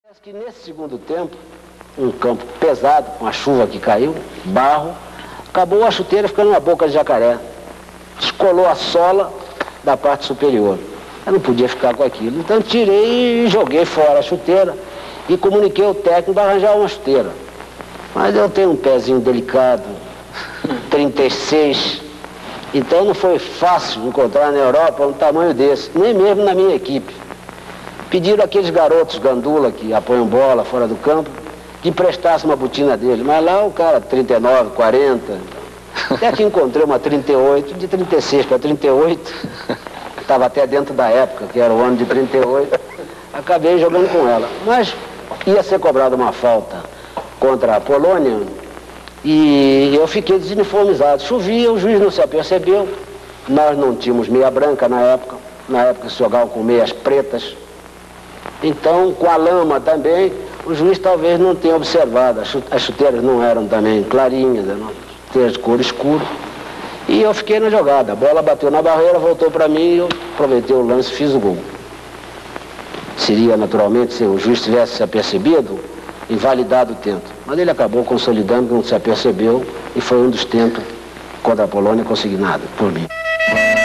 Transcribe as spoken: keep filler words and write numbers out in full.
Parece que nesse segundo tempo, um campo pesado, com a chuva que caiu, barro, acabou a chuteira ficando na boca de jacaré. Descolou a sola da parte superior. Eu não podia ficar com aquilo. Então tirei e joguei fora a chuteira e comuniquei ao técnico para arranjar uma chuteira. Mas eu tenho um pezinho delicado, trinta e seis, então não foi fácil encontrar na Europa um tamanho desse, nem mesmo na minha equipe. Pediram aqueles garotos gandula que apoiam bola fora do campo, que prestasse uma botina dele, mas lá o cara trinta e nove, quarenta, até que encontrei uma trinta e oito, de trinta e seis para trinta e oito, estava até dentro da época, que era o ano de trinta e oito, acabei jogando com ela. Mas ia ser cobrada uma falta contra a Polônia e eu fiquei desuniformizado. Chovia, o juiz não se apercebeu, nós não tínhamos meia branca na época, na época se jogavam com meias pretas. Então, com a lama também, o juiz talvez não tenha observado. As chuteiras não eram também clarinhas, eram chuteiras de cor escura. E eu fiquei na jogada. A bola bateu na barreira, voltou para mim e eu aproveitei o lance e fiz o gol. Seria, naturalmente, se o juiz tivesse se apercebido, invalidado o tento. Mas ele acabou consolidando que não se apercebeu e foi um dos tentos contra a Polônia consignado por mim.